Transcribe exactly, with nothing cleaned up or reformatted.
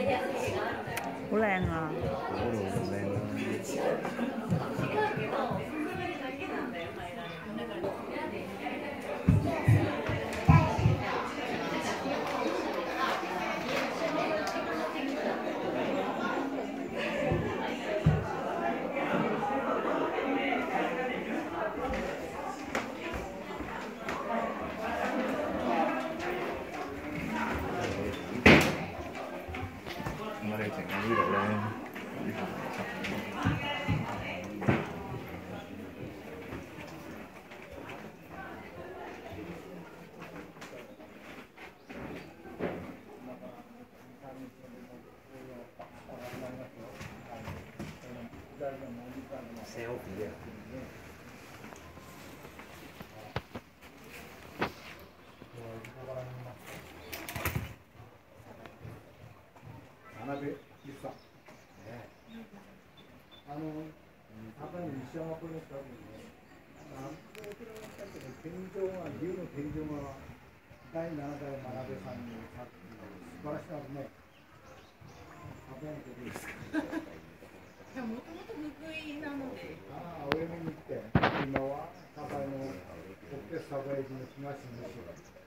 好靚啊！ 嗰度好靚啦。咁我哋停喺呢度咧，呢個selfie 啊！花火実はね、あの高い西山湖の近くにね、何キロだったっけね、天井が竜の天井がだいなな代真鍋さんにさっきの素晴らしかったね。高いとこですか。 いや、もともと福井なので。 ああ、上見に行って、今は高いの国鉄栄駅の東の後ろ。